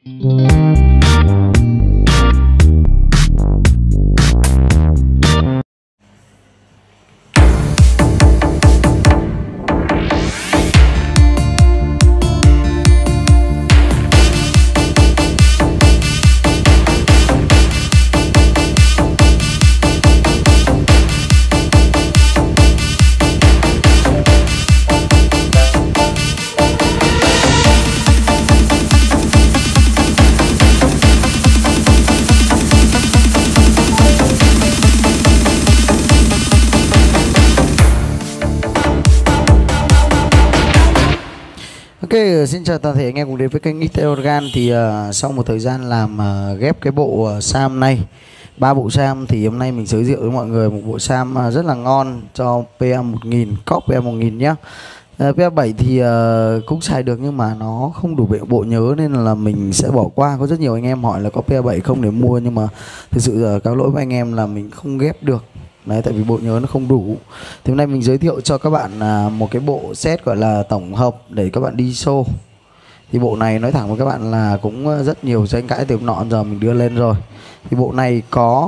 Ok, xin chào toàn thể anh em cùng đến với kênh XT Organ. Thì sau một thời gian làm ghép cái bộ Sam này, 3 bộ Sam, thì hôm nay mình giới thiệu với mọi người một bộ Sam rất là ngon cho PA1000, cóc PA1000 nhé. PA7 thì cũng xài được nhưng mà nó không đủ bộ nhớ nên là mình sẽ bỏ qua. Có rất nhiều anh em hỏi là có PA7 không để mua, nhưng mà thực sự cáo lỗi với anh em là mình không ghép được. Đấy, tại vì bộ nhớ nó không đủ. Thì hôm nay mình giới thiệu cho các bạn một cái bộ set gọi là tổng hợp để các bạn đi show. Thì bộ này nói thẳng với các bạn là cũng rất nhiều tranh cãi từ hôm nọ giờ mình đưa lên rồi. Thì bộ này có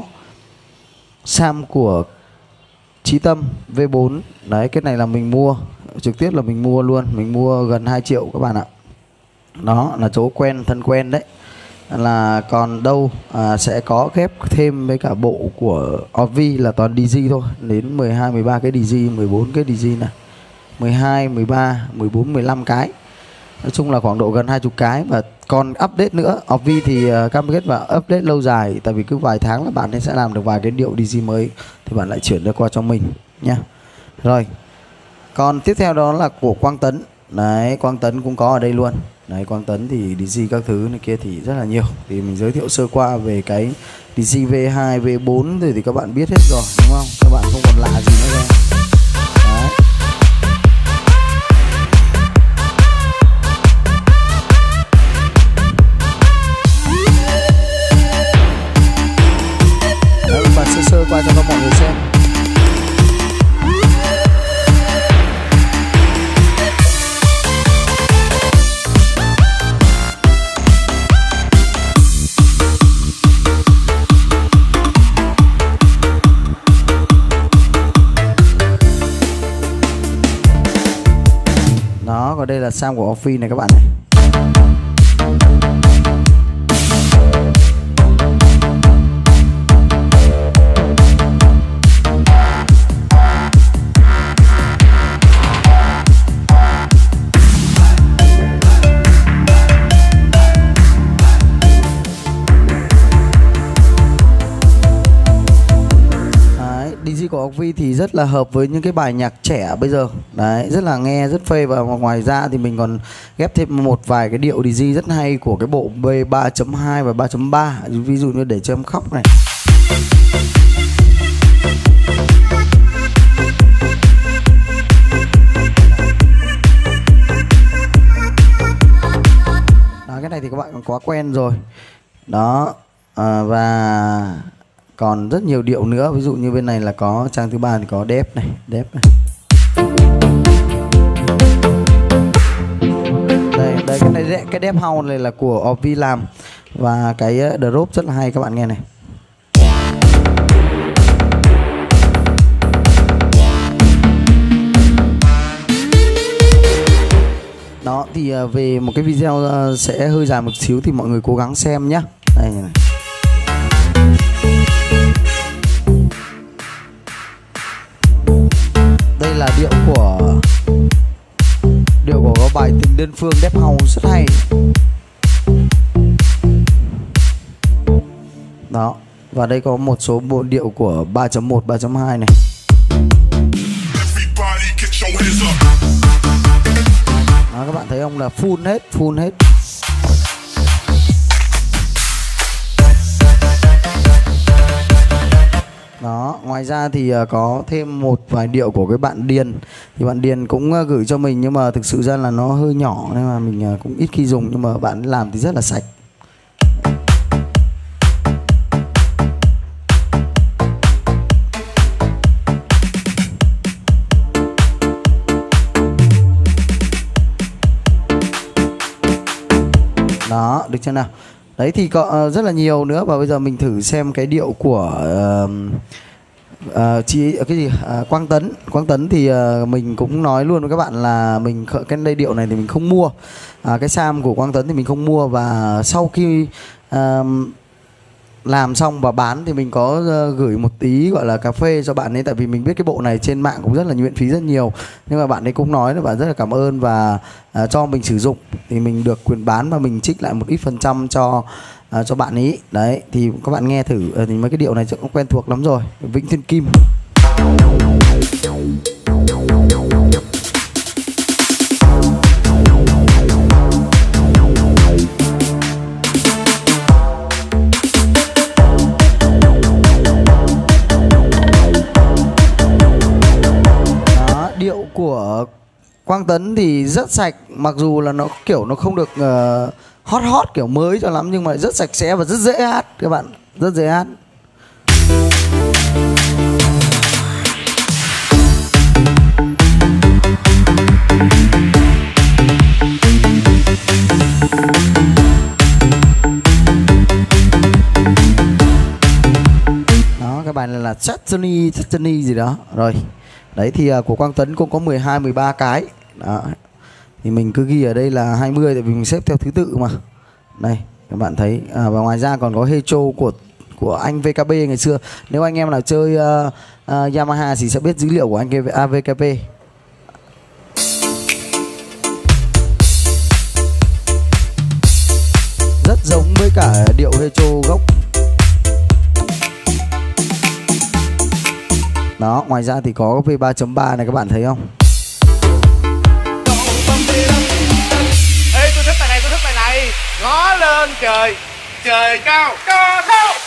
Sam của Chí Tâm V4. Đấy, cái này là mình mua trực tiếp, là mình mua luôn, mình mua gần 2 triệu các bạn ạ. Đó là chỗ quen, thân quen đấy. Là còn đâu sẽ có ghép thêm với cả bộ của Ovi là toàn DG thôi, đến 12 13 cái DG, 14 cái DG này, 12 13 14 15 cái, nói chung là khoảng độ gần 20 cái. Và còn update nữa, Ovi thì cam kết và update lâu dài, tại vì cứ vài tháng là bạn ấy sẽ làm được vài cái điệu DG mới thì bạn lại chuyển ra qua cho mình nha. Rồi, còn tiếp theo đó là của Quang Tấn. Đấy, Quang Tấn cũng có ở đây luôn. Đấy, Quang Tấn thì DG các thứ này kia thì rất là nhiều. Thì mình giới thiệu sơ qua về cái DG V2, V4 rồi thì các bạn biết hết rồi, đúng không? Các bạn không còn lạ gì nữa đâu. Đấy. Đấy, mình bật sơ qua cho các mọi người xem. Đó, còn đây là Sam của Ovi này các bạn này. DG của Ovi thì rất là hợp với những cái bài nhạc trẻ bây giờ. Đấy, rất là nghe, rất phê. Và ngoài ra thì mình còn ghép thêm một vài cái điệu DG rất hay của cái bộ B3.2 và 3.3. Ví dụ như Để Cho Em Khóc này. Đó, cái này thì các bạn còn quá quen rồi. Đó, và còn rất nhiều điệu nữa. Ví dụ như bên này là có trang thứ ba thì có Dép này, Dép này. Đây cái Dép House này là của Ovi làm. Và cái drop rất là hay, các bạn nghe này. Đó, thì về một cái video sẽ hơi dài một xíu thì mọi người cố gắng xem nhé. Đây này. Đây là điệu của có bài Tình Đơn Phương, Dép House rất hay. Đó, và đây có một số bộ điệu của 3.1, 3.2 này. Đó, các bạn thấy không, là full hết. Đó, ngoài ra thì có thêm một vài điệu của cái bạn Điền. Thì bạn Điền cũng gửi cho mình, nhưng mà thực sự ra là nó hơi nhỏ nên mà mình cũng ít khi dùng, nhưng mà bạn làm thì rất là sạch. Đó, được chưa nào? Đấy thì có rất là nhiều nữa. Và bây giờ mình thử xem cái điệu của Quang Tấn. Quang Tấn thì mình cũng nói luôn với các bạn là mình cái đây điệu này thì mình không mua. Cái sam của Quang Tấn thì mình không mua. Và sau khi làm xong và bán thì mình có gửi một tí gọi là cà phê cho bạn ấy, tại vì mình biết cái bộ này trên mạng cũng rất là miễn phí rất nhiều, nhưng mà bạn ấy cũng nói là bạn rất là cảm ơn và cho mình sử dụng thì mình được quyền bán và mình trích lại một ít phần trăm cho bạn ấy. Đấy thì các bạn nghe thử thì mấy cái điệu này cũng quen thuộc lắm rồi. Vĩnh Thiên Kim. Điệu của Quang Tấn thì rất sạch, mặc dù là nó kiểu nó không được hot kiểu mới cho lắm, nhưng mà rất sạch sẽ và rất dễ hát các bạn, rất dễ hát. Đó, cái bài này là Chutney gì đó. Rồi. Đấy thì của Quang Tấn cũng có 12 13 cái. Đó. Thì mình cứ ghi ở đây là 20 tại vì mình xếp theo thứ tự mà. Đây, các bạn thấy và ngoài ra còn có Hecho của anh VKB ngày xưa. Nếu anh em nào chơi Yamaha thì sẽ biết dữ liệu của anh VKB. Rất giống với cả điệu Hecho gốc. Đó, ngoài ra thì có V3.3 này các bạn thấy không? Ê, tôi thích bài này. Ngó lên trời, trời cao, cao.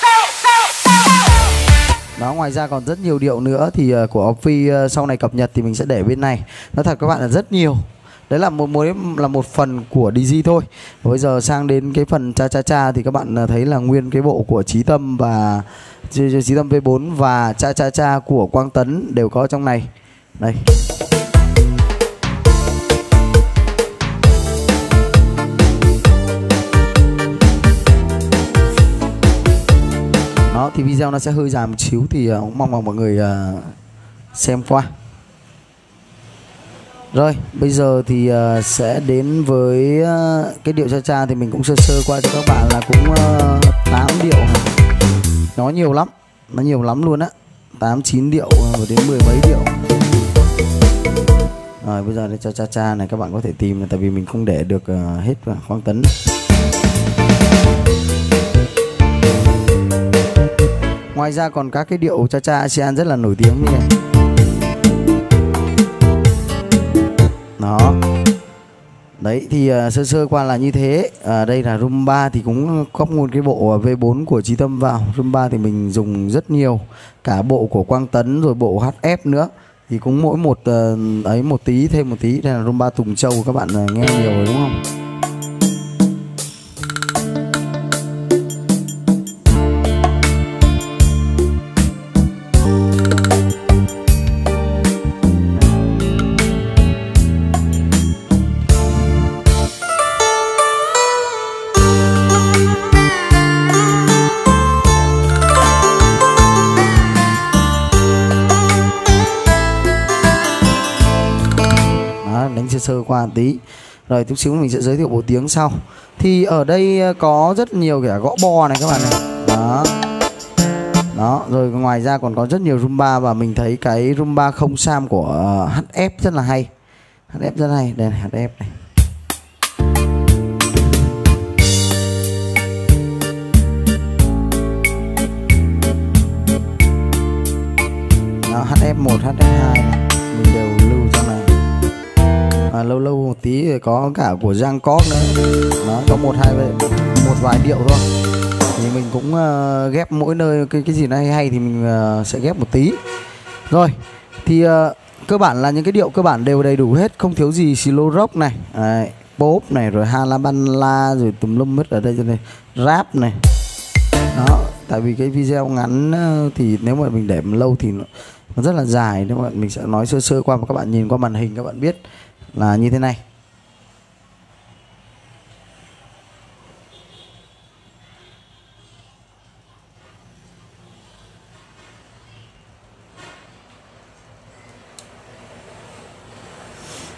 Đó, ngoài ra còn rất nhiều điệu nữa thì của Opfi sau này cập nhật thì mình sẽ để bên này. Nói thật các bạn là rất nhiều. Đấy là một phần của DZ thôi. Bây giờ sang đến cái phần cha cha cha thì các bạn thấy là nguyên cái bộ của Chí Tâm và Chí Tâm V4 và cha cha cha của Quang Tấn đều có trong này. Đây. Đó thì video nó sẽ hơi dài một xíu thì cũng mong mọi người xem qua. Rồi, bây giờ thì sẽ đến với cái điệu cha cha thì mình cũng sơ qua cho các bạn là cũng 8 điệu. Nó nhiều lắm luôn á. 8 9 điệu đến 10 mấy điệu. Rồi bây giờ đây cha cha này các bạn có thể tìm, tại vì mình không để được hết Quang Tấn. Ngoài ra còn các cái điệu cha cha ASEAN rất là nổi tiếng như này. Đó. Đấy thì sơ qua là như thế. Đây là rumba thì cũng góp một cái bộ V4 của Chí Tâm vào. Rumba thì mình dùng rất nhiều, cả bộ của Quang Tấn rồi bộ HF nữa. Thì cũng mỗi một ấy một tí thêm một tí. Đây là rumba Tùng Châu, các bạn nghe nhiều rồi đúng không? Sơ qua một tí. Rồi chút xíu mình sẽ giới thiệu bộ tiếng sau. Thì ở đây có rất nhiều cả gõ bò này các bạn này. Đó. Đó, rồi ngoài ra còn có rất nhiều rumba và mình thấy cái rumba không sam của HF rất là hay. HF rất hay. Đây này, HF này. Đó, HF1, HF2 này. Mình đều lưu trong này. Lâu lâu một tí thì có cả của Giang Cóp nữa. Nó có một vài điệu thôi. Thì mình cũng ghép mỗi nơi cái gì nó hay thì mình sẽ ghép một tí. Rồi thì cơ bản là những cái điệu cơ bản đều đầy đủ hết, không thiếu gì. Slow rock này, pop này, rồi halabala, rồi tùm lum hết ở đây cho này, rap này. Đó, tại vì cái video ngắn thì nếu mà mình để lâu thì nó rất là dài, nếu mà mình sẽ nói sơ qua và các bạn nhìn qua màn hình các bạn biết là như thế này.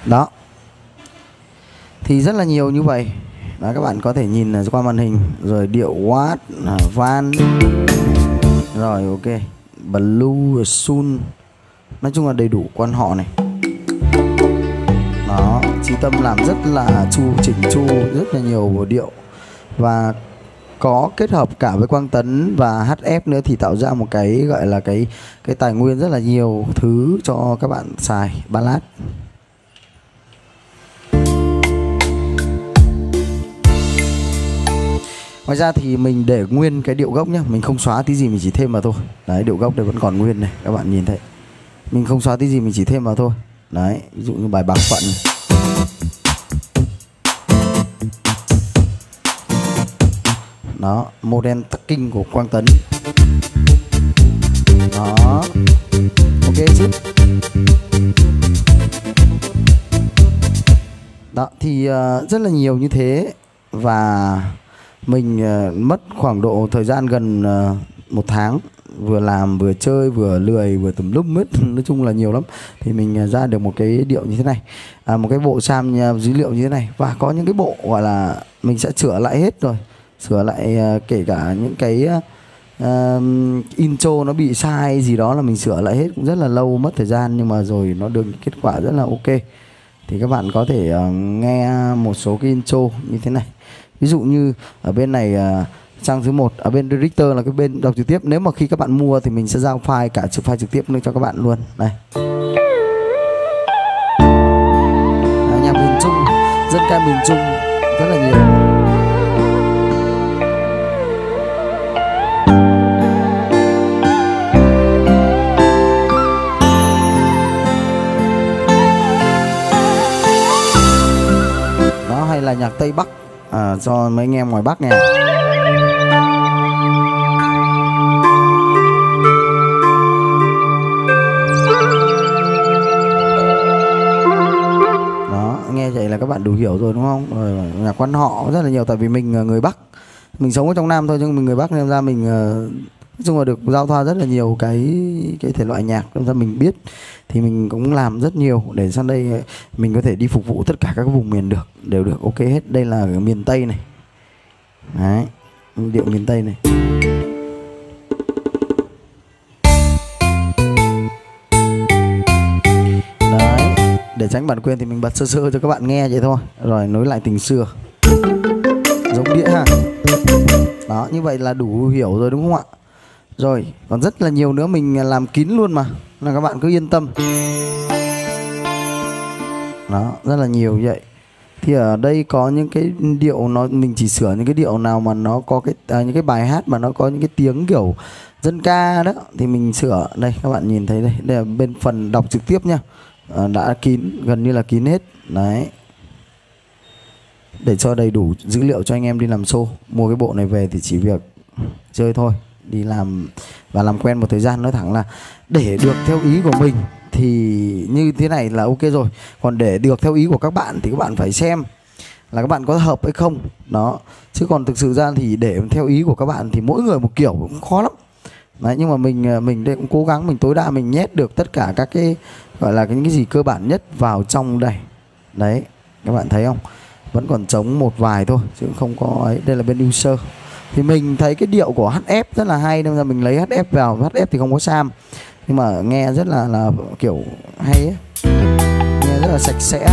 Đó. Thì rất là nhiều như vậy. Đó, các bạn có thể nhìn qua màn hình. Rồi điệu watt, van. Rồi ok. Blue, sun. Nói chung là đầy đủ quan họ này. Đó, Chí Tâm làm rất là chỉnh chu, rất là nhiều điệu. Và có kết hợp cả với Quang Tấn và HF nữa thì tạo ra một cái gọi là cái tài nguyên rất là nhiều thứ cho các bạn xài ballad. Ngoài ra thì mình để nguyên cái điệu gốc nhá, mình không xóa tí gì, mình chỉ thêm vào thôi. Đấy, điệu gốc đây vẫn còn nguyên này, các bạn nhìn thấy. Mình không xóa tí gì, mình chỉ thêm vào thôi. Đấy, ví dụ như bài Bạc Phận này. Đó, Modern Talking của Quang Tấn. Đó. Ok chứ. Đó, thì rất là nhiều như thế. Và mình mất khoảng độ thời gian gần 1 tháng. Vừa làm, vừa chơi, vừa lười, vừa tùm lum hết. Nói chung là nhiều lắm. Thì mình ra được một cái điệu như thế này, một cái bộ sam dữ liệu như thế này. Và có những cái bộ gọi là mình sẽ sửa lại hết rồi. Sửa lại kể cả những cái intro nó bị sai gì đó là mình sửa lại hết. Cũng rất là lâu, mất thời gian. Nhưng mà rồi nó được kết quả rất là ok. Thì các bạn có thể nghe một số cái intro như thế này. Ví dụ như ở bên này trang thứ 1, ở bên Director là cái bên đọc trực tiếp. Nếu mà khi các bạn mua thì mình sẽ giao file cả file trực tiếp cho các bạn luôn. Đây. Nhạc miền Trung, dân ca miền Trung rất là nhiều. Đó, hay là nhạc Tây Bắc cho mấy anh em ngoài Bắc nha. Đó, nghe vậy là các bạn đủ hiểu rồi đúng không? Rồi, nhạc quan họ rất là nhiều. Tại vì mình người Bắc, mình sống ở trong Nam thôi nhưng mình người Bắc nên ra mình nói chung là được giao thoa rất là nhiều cái thể loại nhạc, nên ra mình biết thì mình cũng làm rất nhiều để sang đây mình có thể đi phục vụ tất cả các vùng miền đều được ok hết. Đây là miền Tây này. Đấy, điệu miền Tây này. Đấy, để tránh bản quyền thì mình bật sơ sơ cho các bạn nghe vậy thôi. Rồi nối lại tình xưa. Giống đĩa ha. Đó, như vậy là đủ hiểu rồi đúng không ạ? Rồi, còn rất là nhiều nữa mình làm kín luôn mà. Là các bạn cứ yên tâm. Đó, rất là nhiều vậy. Thì ở đây có những cái điệu mình chỉ sửa những cái điệu nào mà nó có những cái bài hát mà nó có những cái tiếng kiểu dân ca đó thì mình sửa. Đây các bạn nhìn thấy đây, đây là bên phần đọc trực tiếp nhá. Đã kín, gần như là kín hết. Đấy. Để cho đầy đủ dữ liệu cho anh em đi làm show. Mua cái bộ này về thì chỉ việc chơi thôi, đi làm và làm quen một thời gian. Nói thẳng là để được theo ý của mình thì như thế này là ok rồi. Còn để được theo ý của các bạn thì các bạn phải xem là các bạn có hợp hay không. Đó. Chứ còn thực sự ra thì để theo ý của các bạn thì mỗi người một kiểu cũng khó lắm. Đấy, nhưng mà mình đây cũng cố gắng mình tối đa mình nhét được tất cả các cái gọi là những cái gì cơ bản nhất vào trong đây. Đấy, các bạn thấy không? Vẫn còn trống một vài thôi chứ không có ấy. Đây là bên user. Thì mình thấy cái điệu của HF rất là hay nên là mình lấy HF vào. HF thì không có sam nhưng mà nghe rất là kiểu hay ấy. Nghe rất là sạch sẽ.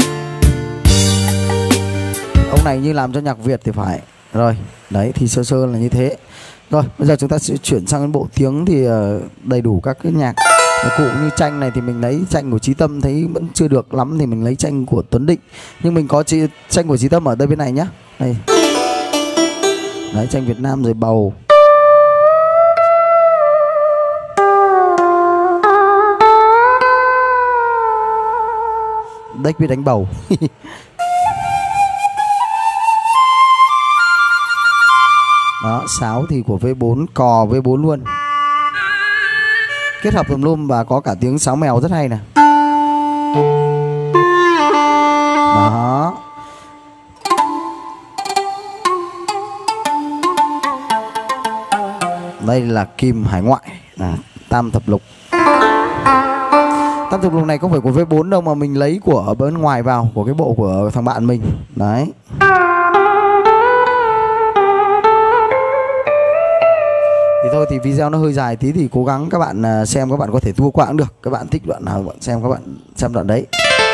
Ông này như làm cho nhạc Việt thì phải. Rồi, đấy thì sơ sơ là như thế. Rồi, bây giờ chúng ta sẽ chuyển sang cái bộ tiếng thì đầy đủ các cái nhạc cụ như tranh này thì mình lấy tranh của Chí Tâm thấy vẫn chưa được lắm thì mình lấy tranh của Tuấn Định. Nhưng mình có tranh của Chí Tâm ở đây bên này nhá. Đây. Đấy, tranh Việt Nam rồi bầu. Đếch biết đánh bầu. Đó, sáo thì của V4, cò V4 luôn. Kết hợp tùm lum và có cả tiếng sáo mèo rất hay nè. Đó. Đây là kim hải ngoại, tam thập lục. Tam trục lục này không phải của V4 đâu, mà mình lấy của bên ngoài vào, của cái bộ của thằng bạn mình. Đấy. Thì thôi thì video nó hơi dài tí thì cố gắng các bạn xem, các bạn có thể tua qua cũng được. Các bạn thích đoạn nào các bạn xem đoạn đấy.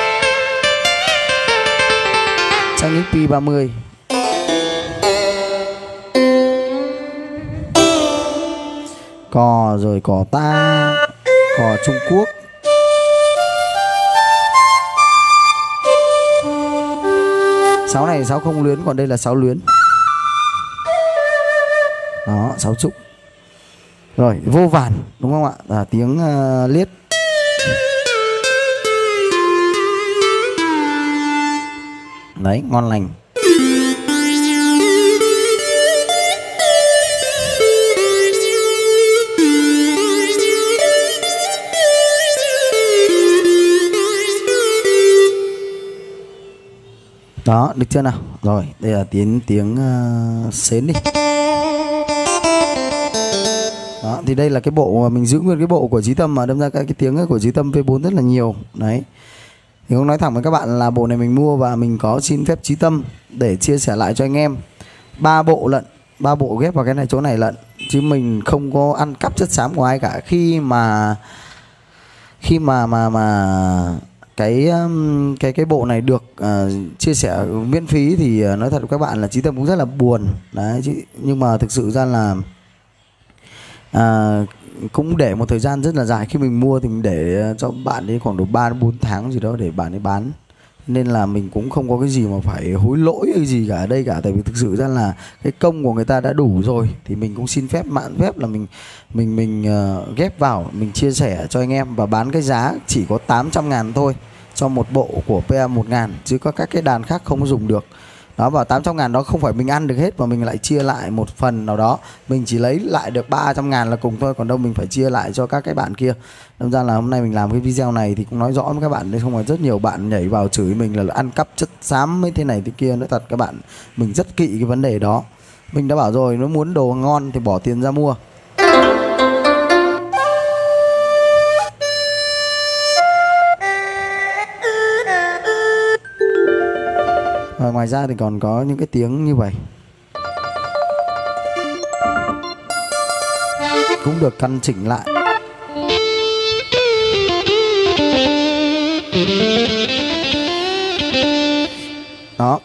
Sang XP30. Cò rồi cò ta, cò Trung Quốc. Sáo này sáo không luyến, còn đây là sáo luyến. Đó, sáo trúc. Rồi, vô vàn, đúng không ạ? Tiếng liết. Đấy, ngon lành. Đó, được chưa nào? Rồi, đây là tiếng sến đi. Đó, thì đây là cái bộ mà mình giữ nguyên cái bộ của Chí Tâm, mà đâm ra cái tiếng của Chí Tâm V4 rất là nhiều. Đấy. Thì không nói thẳng với các bạn là bộ này mình mua và mình có xin phép Chí Tâm để chia sẻ lại cho anh em 3 bộ lận, 3 bộ ghép vào cái này chỗ này lận, chứ mình không có ăn cắp chất xám của ai cả. Khi mà cái bộ này được chia sẻ miễn phí thì nói thật với các bạn là Chí Tâm cũng rất là buồn. Đấy, nhưng mà thực sự ra là cũng để một thời gian rất là dài. Khi mình mua thì mình để cho bạn ấy khoảng độ 3-4 tháng gì đó để bạn ấy bán, nên là mình cũng không có cái gì mà phải hối lỗi hay gì cả ở đây cả. Tại vì thực sự ra là cái công của người ta đã đủ rồi, thì mình cũng xin phép mạn phép là mình ghép vào, mình chia sẻ cho anh em và bán cái giá chỉ có 800.000 thôi cho một bộ của PA1000, chứ có các cái đàn khác không dùng được. Đó, và 800.000 đó không phải mình ăn được hết, mà mình lại chia lại một phần nào đó. Mình chỉ lấy lại được 300.000 là cùng thôi, còn đâu mình phải chia lại cho các cái bạn kia. Đâm ra là hôm nay mình làm cái video này thì cũng nói rõ với các bạn, đây không phải rất nhiều bạn nhảy vào chửi mình là ăn cắp chất xám mấy thế này thế kia. Nói thật các bạn, mình rất kỵ cái vấn đề đó. Mình đã bảo rồi, nó muốn đồ ngon thì bỏ tiền ra mua. Và ngoài ra thì còn có những cái tiếng như vậy, cũng được căn chỉnh lại. Đó.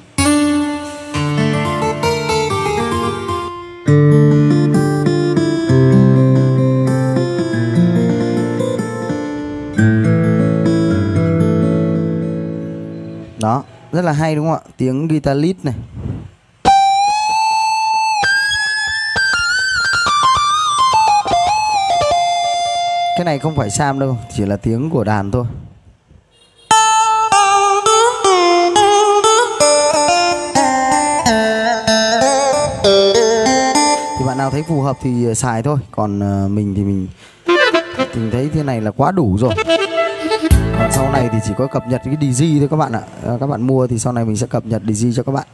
Đó, rất là hay đúng không ạ? Tiếng guitar lead này. Cái này không phải Sam đâu, chỉ là tiếng của đàn thôi. Thì bạn nào thấy phù hợp thì xài thôi. Còn mình thì mình thấy thế này là quá đủ rồi. Còn sau này thì chỉ có cập nhật cái DJ thôi các bạn ạ. Các bạn mua thì sau này mình sẽ cập nhật DJ cho các bạn.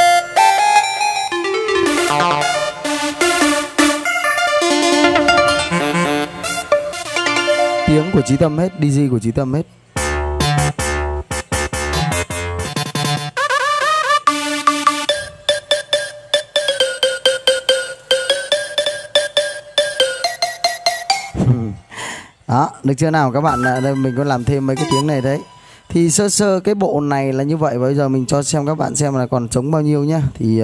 Tiếng của Chí Tâm hết, DJ của Chí Tâm hết. Đó, được chưa nào các bạn? Đây mình có làm thêm mấy cái tiếng này đấy. Thì sơ sơ cái bộ này là như vậy. Và bây giờ mình cho xem các bạn xem là còn trống bao nhiêu nhá. Thì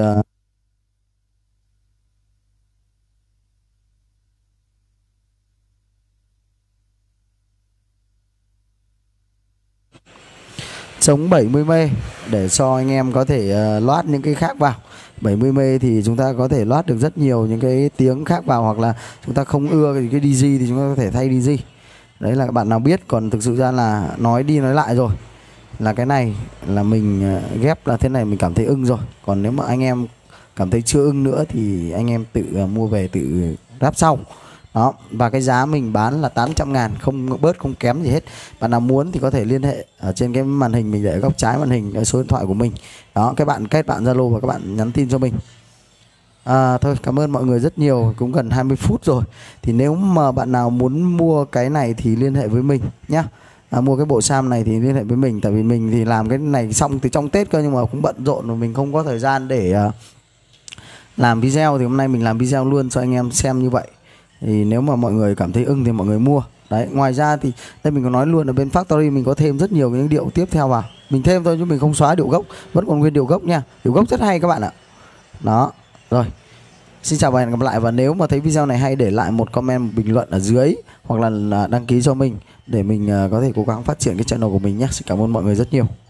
trống 70 mê để cho anh em có thể loát những cái khác vào. 70 mê thì chúng ta có thể loát được rất nhiều những cái tiếng khác vào, hoặc là chúng ta không ưa cái DJ thì chúng ta có thể thay DJ. Đấy là các bạn nào biết. Còn thực sự ra là nói đi nói lại rồi, là cái này là mình ghép là thế này mình cảm thấy ưng rồi. Còn nếu mà anh em cảm thấy chưa ưng nữa thì anh em tự mua về tự ráp sau. Đó, và cái giá mình bán là 800.000, không bớt không kém gì hết. Bạn nào muốn thì có thể liên hệ ở trên cái màn hình mình để ở góc trái màn hình, cái số điện thoại của mình. Đó, các bạn kết bạn Zalo và các bạn nhắn tin cho mình. Thôi cảm ơn mọi người rất nhiều, cũng gần 20 phút rồi. Thì nếu mà bạn nào muốn mua cái này thì liên hệ với mình nhá. Mua cái bộ sam này thì liên hệ với mình, tại vì mình thì làm cái này xong từ trong Tết cơ, nhưng mà cũng bận rộn và mình không có thời gian để làm video, thì hôm nay mình làm video luôn cho anh em xem như vậy. Thì nếu mà mọi người cảm thấy ưng thì mọi người mua. Đấy, ngoài ra thì đây mình có nói luôn, ở bên Factory mình có thêm rất nhiều những điệu tiếp theo vào. Mình thêm thôi chứ mình không xóa điệu gốc, vẫn còn nguyên điệu gốc nha. Điệu gốc rất hay các bạn ạ. Đó, rồi. Xin chào và hẹn gặp lại. Và nếu mà thấy video này hay, để lại một comment, một bình luận ở dưới, hoặc là đăng ký cho mình để mình có thể cố gắng phát triển cái channel của mình nhé. Xin cảm ơn mọi người rất nhiều.